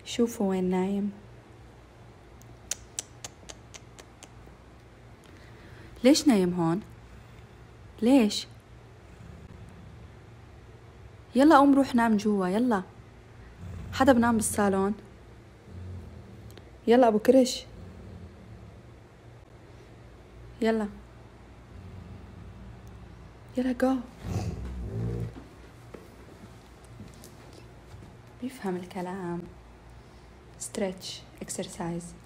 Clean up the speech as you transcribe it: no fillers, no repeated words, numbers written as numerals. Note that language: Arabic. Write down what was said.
شوفوا وين نايم. ليش نايم هون؟ ليش؟ يلا قوم روح نام جوا، يلا. حدا بنام بالصالون؟ يلا ابو كرش، يلا يلا جو. بيفهم الكلام. stretch exercise.